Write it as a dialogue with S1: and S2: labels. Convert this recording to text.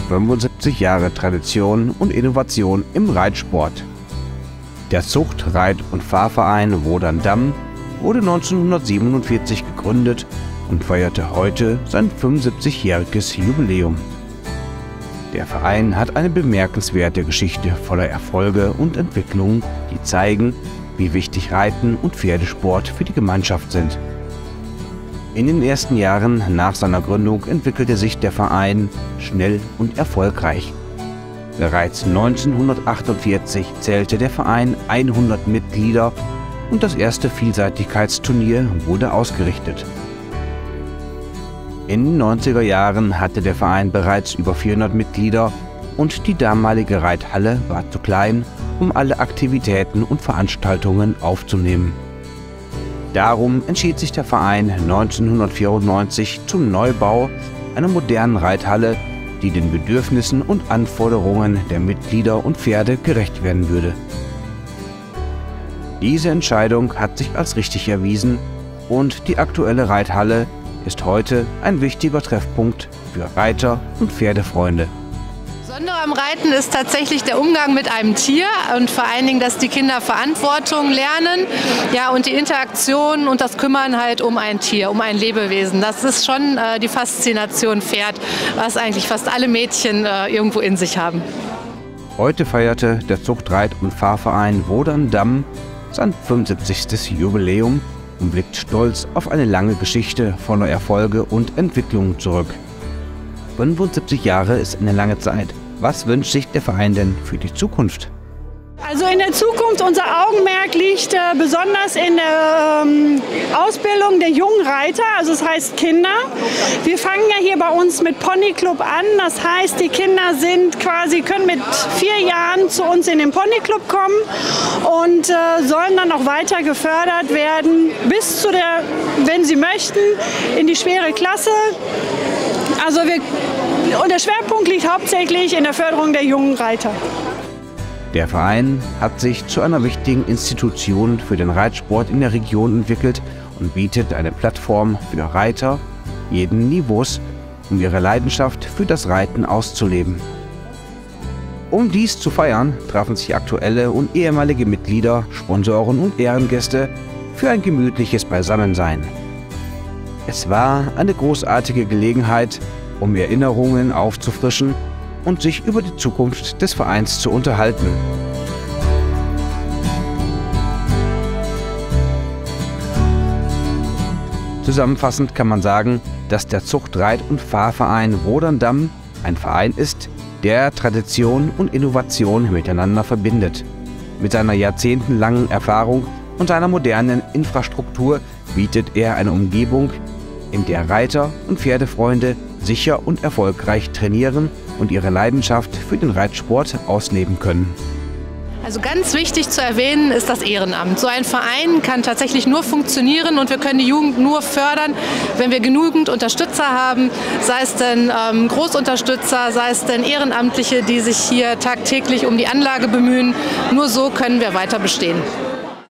S1: 75 Jahre Tradition und Innovation im Reitsport. Der Zucht-, Reit- und Fahrverein Wodern-Damm wurde 1947 gegründet und feierte heute sein 75-jähriges Jubiläum. Der Verein hat eine bemerkenswerte Geschichte voller Erfolge und Entwicklungen, die zeigen, wie wichtig Reiten und Pferdesport für die Gemeinschaft sind. In den ersten Jahren nach seiner Gründung entwickelte sich der Verein schnell und erfolgreich. Bereits 1948 zählte der Verein 100 Mitglieder und das erste Vielseitigkeitsturnier wurde ausgerichtet. In den 90er Jahren hatte der Verein bereits über 400 Mitglieder und die damalige Reithalle war zu klein, um alle Aktivitäten und Veranstaltungen aufzunehmen. Darum entschied sich der Verein 1994 zum Neubau einer modernen Reithalle, die den Bedürfnissen und Anforderungen der Mitglieder und Pferde gerecht werden würde. Diese Entscheidung hat sich als richtig erwiesen und die aktuelle Reithalle ist heute ein wichtiger Treffpunkt für Reiter und Pferdefreunde.
S2: Das Besondere am Reiten ist tatsächlich der Umgang mit einem Tier und vor allen Dingen, dass die Kinder Verantwortung lernen, ja, und die Interaktion und das Kümmern halt um ein Tier, um ein Lebewesen. Das ist schon die Faszination Pferd, was eigentlich fast alle Mädchen irgendwo in sich haben.
S1: Heute feierte der Zucht-, Reit- und Fahrverein Wodern-Damm sein 75. Jubiläum und blickt stolz auf eine lange Geschichte voller Erfolge und Entwicklungen zurück. 75 Jahre ist eine lange Zeit. Was wünscht sich der Verein denn für die Zukunft?
S3: Also in der Zukunft, unser Augenmerk liegt besonders in der Ausbildung der jungen Reiter, also das heißt Kinder. Wir fangen ja hier bei uns mit Ponyclub an, das heißt die Kinder können mit 4 Jahren zu uns in den Ponyclub kommen und sollen dann auch weiter gefördert werden bis zu wenn sie möchten, in die schwere Klasse. Also und der Schwerpunkt liegt hauptsächlich in der Förderung der jungen Reiter.
S1: Der Verein hat sich zu einer wichtigen Institution für den Reitsport in der Region entwickelt und bietet eine Plattform für Reiter jeden Niveaus, um ihre Leidenschaft für das Reiten auszuleben. Um dies zu feiern, trafen sich aktuelle und ehemalige Mitglieder, Sponsoren und Ehrengäste für ein gemütliches Beisammensein. Es war eine großartige Gelegenheit, um Erinnerungen aufzufrischen und sich über die Zukunft des Vereins zu unterhalten. Zusammenfassend kann man sagen, dass der Zucht-, Reit- und Fahrverein Wodern-Damm ein Verein ist, der Tradition und Innovation miteinander verbindet. Mit seiner jahrzehntelangen Erfahrung und seiner modernen Infrastruktur bietet er eine Umgebung, in der Reiter und Pferdefreunde sicher und erfolgreich trainieren und ihre Leidenschaft für den Reitsport ausleben können.
S2: Also ganz wichtig zu erwähnen ist das Ehrenamt. So ein Verein kann tatsächlich nur funktionieren und wir können die Jugend nur fördern, wenn wir genügend Unterstützer haben, sei es denn Großunterstützer, sei es denn Ehrenamtliche, die sich hier tagtäglich um die Anlage bemühen. Nur so können wir weiter bestehen.